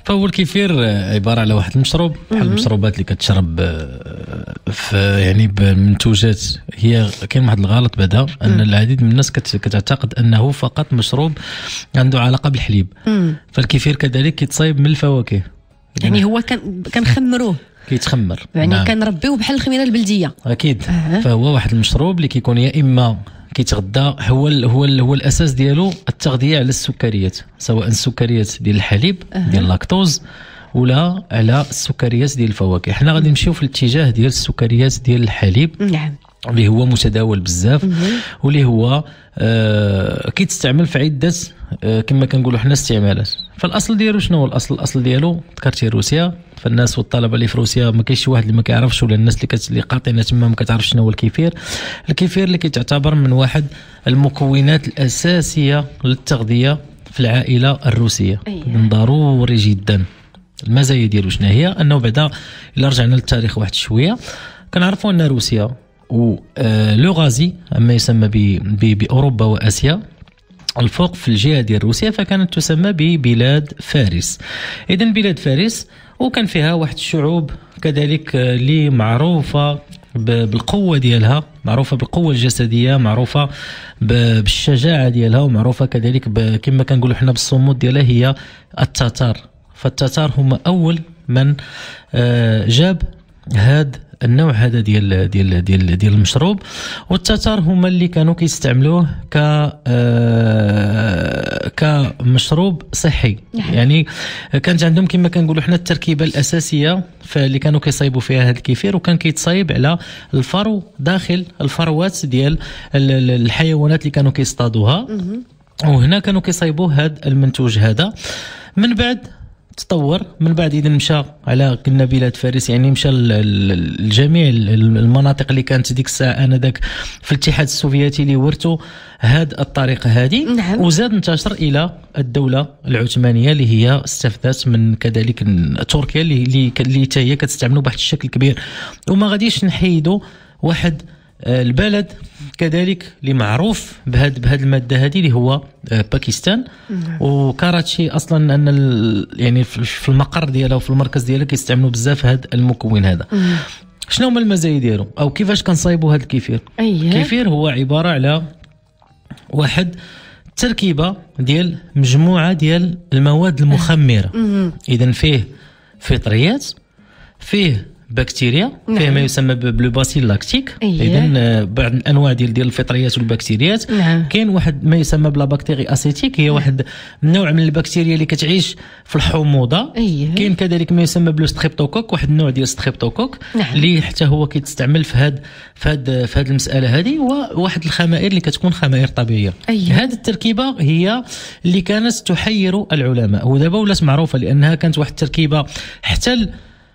فهو الكيفير عباره على واحد المشروب بحال المشروبات اللي كتشرب في يعني بمنتوجات. هي كاين واحد الغلط بعدا ان العديد من الناس كتعتقد انه فقط مشروب عنده علاقه بالحليب. فالكيفير كذلك كيتصايب من الفواكه، يعني هو كنخمروه كيتخمر، يعني نعم. كنربيوه بحال الخميره البلديه اكيد. فهو واحد المشروب اللي كيكون يا اما كيتغذى هو الاساس ديالو التغذيه على السكريات، سواء السكريات ديال الحليب ديال اللاكتوز ولا على السكريات ديال الفواكه. حنا غادي نمشيو في الاتجاه ديال السكريات ديال الحليب، نعم، اللي هو متداول بزاف واللي هو كيتستعمل في عده كما كنقولوا حنا استعمالات. فالاصل ديالو شنو هو الاصل ديالو؟ ذكرتي روسيا، فالناس والطلبه اللي في روسيا ما كاينش شي واحد اللي ما كيعرفش، ولا الناس اللي قاطينه تما ما كتعرفش شنو هو الكيفير. الكيفير اللي كيتعتبر من واحد المكونات الاساسيه للتغذيه في العائله الروسيه، ضروري جدا. المزايا ديالو شنو هي؟ انه بعدا الا رجعنا للتاريخ واحد شويه كنعرفوا ان روسيا و لو غازي ما يسمى باوروبا واسيا الفوق في الجهه ديال روسيا فكانت تسمى ببلاد فارس. اذا بلاد فارس وكان فيها واحد الشعوب كذلك اللي معروفه بالقوه ديالها، معروفه بالقوه الجسديه، معروفه بالشجاعه ديالها، ومعروفه كذلك كما كنقولوا حنا بالصمود ديالها، هي التتار. فالتتار هم اول من جاب هاد النوع هذا ديال المشروب. والتتار هما اللي كانوا كيستعملوه كمشروب صحي. يعني كانت عندهم كما كنقولوا حنا التركيبه الاساسيه اللي كانوا كيصايبوا فيها هذا الكيفير، وكان كيتصايب على الفرو داخل الفروات ديال الحيوانات اللي كانوا كيصطادوها، وهنا كانوا كيصايبوا هذا المنتوج هذا. من بعد تطور، من بعد اذا مشى على قلنا بلاد فارس، يعني مشى لجميع المناطق اللي كانت ديك الساعه انذاك في الاتحاد السوفيتي اللي ورثوا هذه الطريقه هذه. نعم. وزاد انتشر الى الدوله العثمانيه اللي هي استفادت من كذلك تركيا اللي حتى هي كتستعملوا بواحد الشكل كبير. وما غاديش نحيدوا واحد البلد كذلك اللي معروف بهذه الماده هذه اللي هو باكستان. وكاراتشي اصلا ان يعني في المقر ديالها وفي المركز ديالها كيستعملوا بزاف هذا المكون هذا. شنو هما المزايا ديالو او كيفاش كنصايبوا هذا الكيفير؟ الكيفير هو عباره على واحد تركيبه ديال مجموعه ديال المواد المخمره. اذا فيه فطريات، فيه بكتيريا، فيه ما يسمى بالباسيل لاكتيك. اذا بعض الانواع ديال الفطريات والبكتيريات. كاين واحد ما يسمى بلا بكتيري اسيتيك، هي واحد النوع من البكتيريا اللي كتعيش في الحموضه. كاين كذلك ما يسمى بالستريبتوكوك، واحد النوع ديال الستريبتوكوك اللي حتى هو كيتستعمل في هذه المساله هذه، وواحد الخمائر اللي كتكون خمائر طبيعيه. هذه التركيبه هي اللي كانت تحير العلماء، ودابا ولات معروفه لانها كانت واحد التركيبه حتى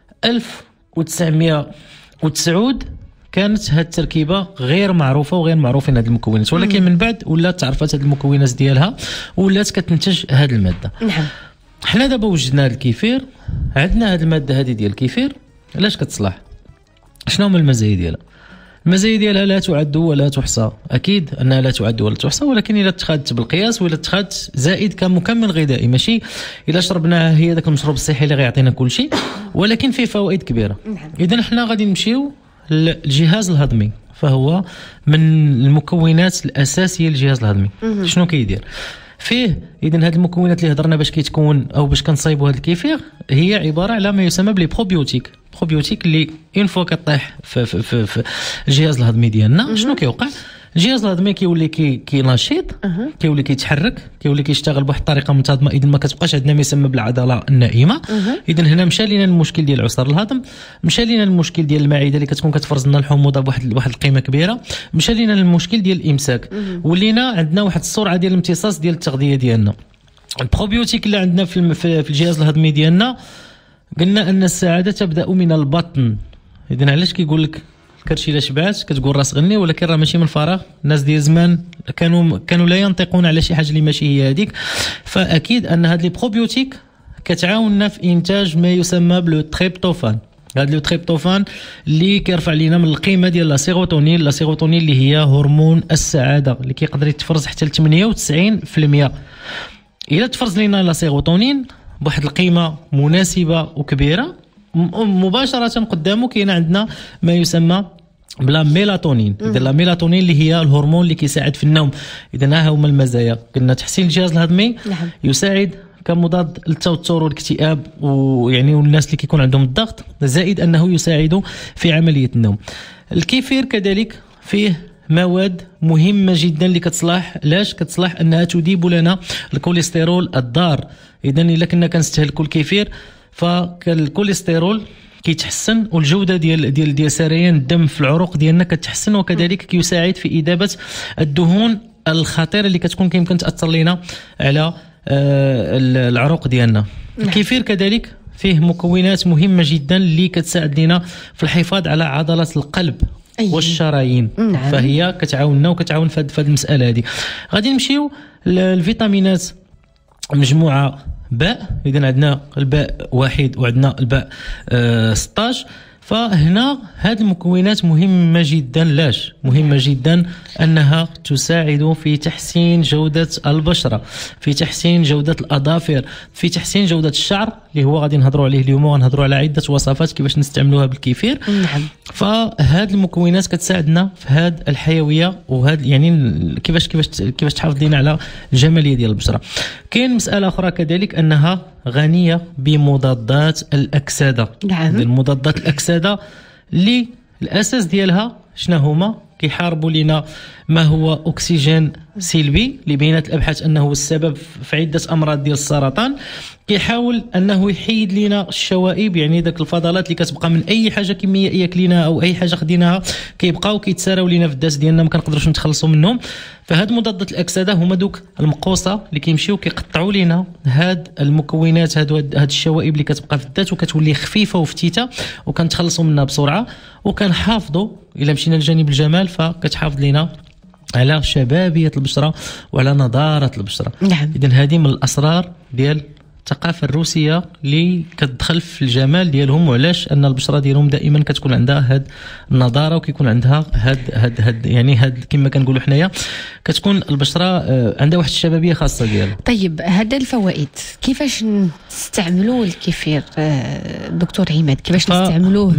1909 كانت هذه التركيبه غير معروفه وغير معروفين هذه المكونات، ولكن من بعد ولات تعرفت هذه المكونات ديالها ولات كتنتج هذه الماده. نعم. حنا دابا وجدنا هذا الكيفير، عندنا هذه الماده هذه ديال الكيفير، علاش كتصلح؟ شنو هما المزايا ديالها؟ المزايا ديالها لا تعد ولا تحصى، اكيد انها لا تعد ولا تحصى، ولكن الا اتخذت بالقياس ولا اتخذت زائد كمكمل غذائي، ماشي الا شربناها هي ذاك المشروب الصحي اللي غيعطينا كل شيء، ولكن فيه فوائد كبيره. اذا حنا غادي نمشيو للجهاز الهضمي، فهو من المكونات الاساسيه للجهاز الهضمي. شنو كيدير فيه؟ اذا هذه المكونات اللي هضرنا باش كيتكون او باش كنصايبوا هذا الكيفير هي عباره على ما يسمى بلي بروبيوتيك اللي اون فوا كطيح في الجهاز الهضمي ديالنا. شنو كيوقع؟ الجهاز الهضمي كيولي كي نشيط، كيولي كيتحرك، كيولي كيشتغل بواحد الطريقه منتظمه. اذا ما كتبقاش عندنا ما يسمى بالعضله النائمه. اذا هنا مشى لينا المشكل ديال عسر الهضم، مشى لينا المشكل ديال المعده اللي كتكون كتفرز لنا الحموضه بواحد القيمه كبيره، مشى لينا المشكل ديال الامساك، ولينا عندنا واحد السرعه ديال الامتصاص ديال التغذيه ديالنا. البروبيوتيك اللي عندنا في الجهاز الهضمي ديالنا قلنا ان السعاده تبدا من البطن. اذا علاش كيقول لك كرشي لا شبعات كتقول راس غني؟ ولكن راه ماشي من فراغ، الناس ديال زمان كانوا لا ينطقون على شي حاجه اللي ماشي هي هذيك. فاكيد ان هاد لي بروبيوتيك كتعاوننا في انتاج ما يسمى بالتريبتوفان. هذا التريبتوفان اللي كيرفع لينا من القيمه ديال لا سيروتونين اللي هي هرمون السعاده اللي كيقدر يتفرز حتى ل 98%. الا تفرز لينا لا سيروتونين بواحد القيمه مناسبه وكبيره، مباشره قدامه كاين عندنا ما يسمى بلا ميلاتونين. اذا لا ميلاتونين اللي هي الهرمون اللي كيساعد في النوم. اذا ها هما المزايا، قلنا تحسين الجهاز الهضمي، يساعد كمضاد للتوتر والاكتئاب ويعني والناس اللي كيكون عندهم الضغط، زائد انه يساعد في عمليه النوم. الكيفير كذلك فيه مواد مهمه جدا اللي كتصلح انها تذيب لنا الكوليسترول الضار. اذا الا كنا كنستهلكوا الكيفير فالكوليسترول كيتحسن، والجوده ديال سريان الدم في العروق ديالنا كتحسن، وكذلك كيساعد في اذابه الدهون الخطيره اللي كتكون يمكن تاثر لنا على العروق ديالنا. الكيفير كذلك فيه مكونات مهمه جدا اللي كتساعد لنا في الحفاظ على عضلات القلب والشرايين. فهي كتعاوننا وكتعاون في هذه المساله هذه. غادي نمشيو للفيتامينات مجموعه باء. اذا عندنا الباء 1 وعندنا الباء 16. فهنا هذه المكونات مهمه جدا. مهمه جدا انها تساعد في تحسين جوده البشره، في تحسين جوده الاظافر، في تحسين جوده الشعر اللي هو غادي نهضروا عليه اليوم، وغنهضروا على عده وصفات كيفاش نستعملوها بالكيفير. فهذه المكونات كتساعدنا في هذه الحيويه، وهذا يعني كيفاش تحافظ لنا على الجماليه ديال البشره. كاين مساله اخرى كذلك انها غنيه بمضادات الاكسده. المضادات الاكسده اللي الاساس ديالها شنو هما؟ كيحاربوا لنا ما هو اكسجين سلبي، اللي بينات الابحاث انه هو السبب في عده امراض ديال السرطان. كيحاول انه يحيد لنا الشوائب، يعني ذاك الفضلات اللي كتبقى من اي حاجه كيميائيه كليناها او اي حاجه خديناها كيبقاو كيتساراو لنا في الداس ديالنا، ما كنقدروش نتخلصوا منهم. فهاد مضادات الاكسده هما دوك المقوصه اللي كيمشيو كيقطعوا لنا هاد المكونات، هاد الشوائب اللي كتبقى في الذات وكتولي خفيفه وفتيته، وكنتخلصوا منها بسرعه، وكنحافظوا الى مشينا لجانب الجمال فكتحافظ لنا على شبابيه البشره وعلى نضاره البشره. اذا هذه من الاسرار ديال الثقافه الروسيه اللي كتدخل في الجمال ديالهم، وعلاش ان البشره ديالهم دائما كتكون عندها هاد النضاره، وكيكون عندها هاد يعني هاد كما كنقولوا حنايا كتكون البشره عندها واحد الشبابيه خاصه ديالها. طيب هذا الفوائد كيفاش نستعملوا الكيفير دكتور عماد؟ كيفاش نستعملوه؟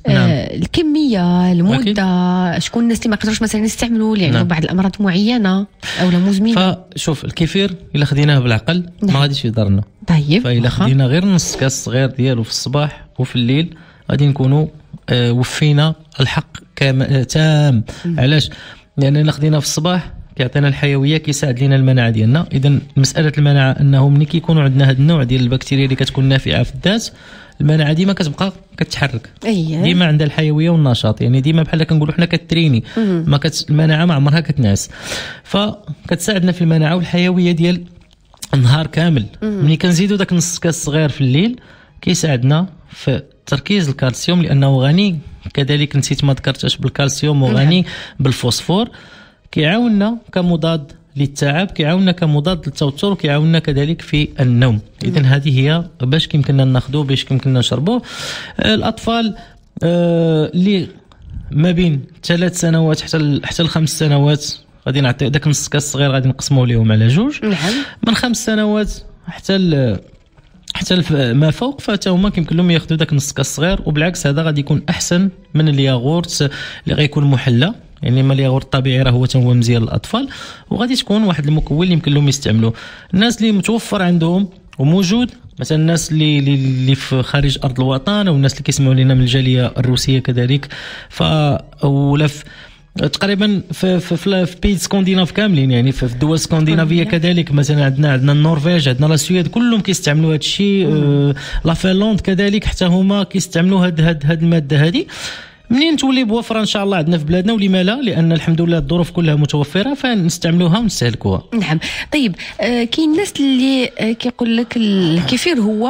الكميه، المده، شكون الناس اللي ما يقدروش مثلا يستعملوا اللي عندهم بعض الامراض معينه او لا مزمنه؟ فشوف الكيفير الا خديناه بالعقل ما غاديش يضرنا. طيب فإلا خدينا غير نص كاس صغير ديالو في الصباح وفي الليل غادي نكونوا وفينا الحق تام. علاش؟ لأن إلا خدينا في الصباح كيعطينا الحيويه، كيساعد لنا المناعه ديالنا. اذا مساله المناعه انه ملي كيكونوا عندنا هذا النوع ديال البكتيريا اللي كتكون نافعه في الذات، المناعه ديما كتبقى كتحرك، ديما عندها الحيويه والنشاط، يعني ديما بحال كنقولوا حنا كتريني، المناعه ما عمرها كتنعس. فكتساعدنا في المناعه والحيويه ديال النهار كامل. ملي كنزيدوا داك نص كاس صغير في الليل كيساعدنا في تركيز الكالسيوم، لانه غني كذلك، نسيت ما ذكرتش بالكالسيوم، وغني بالفوسفور، كيعاوننا كمضاد للتعب، كيعاوننا كمضاد للتوتر، وكيعاوننا كذلك في النوم. اذا هذه هي باش يمكننا ناخذوه، باش يمكننا نشربوه. الاطفال اللي ما بين 3 سنوات حتى 5 سنوات غادي نعطي داك نص كاس صغير، غادي نقسموه لهم على 2. من 5 سنوات حتى ما فوق فتا هما كيمكن لهم ياخذوا داك نص كاس صغير. وبالعكس هذا غادي يكون احسن من الياغورت اللي غيكون محلى، يعني ما الياغورت الطبيعي راه هو مزيان للاطفال، وغادي تكون واحد المكون اللي يمكن لهم يستعملوه. الناس اللي متوفر عندهم وموجود، مثلا الناس اللي في خارج ارض الوطن، او الناس اللي كيسمعوا لنا من الجاليه الروسيه كذلك، ولا تقريبا في بيت سكنديناف كاملين، يعني في الدول السكندينافيه كذلك. مثلا عندنا النرويج، عندنا لا سويد، كلهم كيستعملوا هذا الشيء. لا فنلند كذلك حتى هما كيستعملوا هاد الماده هذه. منين تولي بوفره ان شاء الله عندنا في بلادنا، ولما لا، لان الحمد لله الظروف كلها متوفره، فنستعملوها ونستهلكوها. نعم. طيب كاين الناس اللي كيقول لك الكيفير هو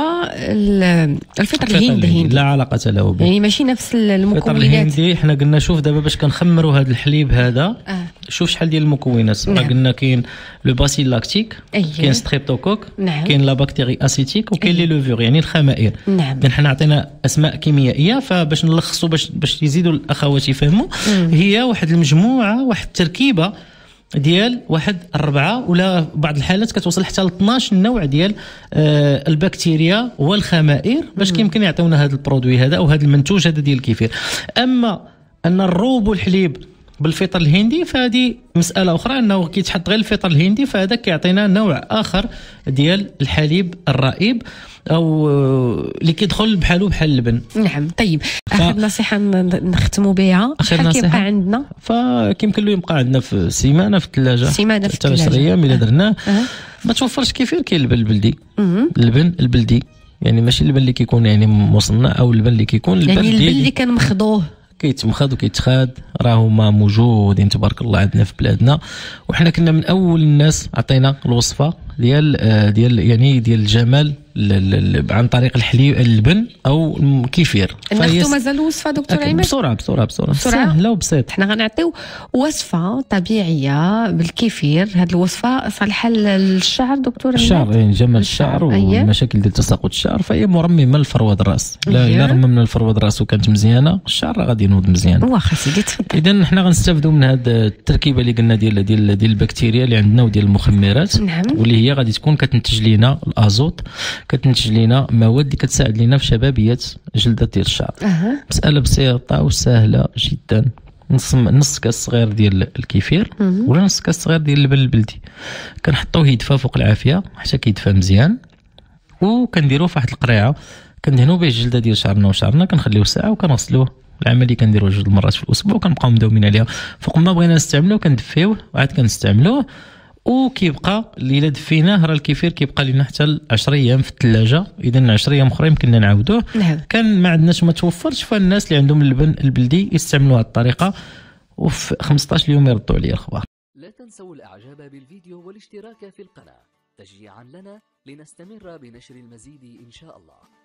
الفطر الهندي، لا علاقه له به، يعني ماشي نفس المكونات. الفطر الهندي حنا قلنا شوف دابا باش كنخمروا هذا الحليب هذا، شوف شحال ديال المكونات. قلنا كاين لو باسيل لاكتيك، كاين ستريبتوكوك، كاين لا بكتيري اسيتيك، وكاين لي لوفور يعني الخمائر. اذا حنا عطينا اسماء كيميائيه، فباش نلخصوا باش يزيدوا الاخوات يفهموا، هي واحد المجموعه، واحد التركيبه ديال واحد 4 ولا بعض الحالات كتوصل حتى ل 12 نوع ديال البكتيريا والخمائر باش كيمكن يعطيونا هذا البرودوي هذا او هذا المنتوج هذا ديال الكفير. اما ان الروب والحليب بالفطر الهندي فهذه مساله اخرى، انه كيتحط غير الفطر الهندي فهذا كيعطينا نوع اخر ديال الحليب الرائب او اللي كيدخل بحالو بحال اللبن. نعم. طيب اخر نصيحه نختموا بها، شحال كيبقى عندنا؟ فكيمكن له يبقى عندنا في سيمانه في الثلاجه، سيمانه في الثلاجه 10 ايام الا درناه. ما توفرش كيفير، كاين اللبن البلدي، اللبن البلدي يعني ماشي اللبن اللي كيكون يعني مصنع، او اللبن اللي كيكون يعني اللبن اللي كنمخضوه كيتمخض وكيتخاد، راه هما موجودين تبارك الله عندنا في بلادنا. وحنا كنا من اول الناس عطينا الوصفه ديال يعني ديال الجمال عن طريق الحليب اللبن او الكفير. ناخذوا مازال وصفه دكتور عماد بسرعه سهله وبسيط. حنا غنعطيو وصفه طبيعيه بالكفير. هذه الوصفه صالحه للشعر دكتور عماد؟ الشعر يعني جمال الشعر والمشاكل ديال تساقط الشعر، فهي مرممه للفروه الراس. الا رممنا الفروه الراس وكانت مزيانه الشعر غادي ينوض مزيان. واخا سيدي تفضل. اذا حنا غنستافدوا من هذه التركيبه اللي قلنا ديال البكتيريا اللي عندنا وديال المخمرات. نعم. واللي هي غادي تكون كتنتج لينا الازوت، كتنتج لينا مواد اللي كتساعد لينا في شبابيه جلده ديال الشعر. مساله بسيطه وسهله جدا. نص كاس صغير ديال الكفير ولا نص كاس صغير ديال اللبن البلدي، كنحطوه يدفى فوق العافيه حتى كيدفى مزيان، وكنديروه في واحد القريعه كندهنوا به الجلده ديال شعرنا كنخليوه ساعه وكنغسلوه. العمليه كنديروه 2 مرات في الاسبوع وكنبقاو مداومين عليها. فوق ما بغينا نستعملوه كندفيوه وعاد كنستعملوه، وكيبقى الا دفيناه راه الكفير كيبقى لنا حتى 10 ايام في الثلاجه. اذا 10 ايام اخرى يمكننا نعاودوه. نعم. كان ما عندناش ما توفرش، فالناس اللي عندهم اللبن البلدي يستعملوا هذه الطريقه وفي 15 يوم يردوا عليا الخبر. لا تنسوا الاعجاب بالفيديو والاشتراك في القناه تشجيعا لنا لنستمر بنشر المزيد ان شاء الله.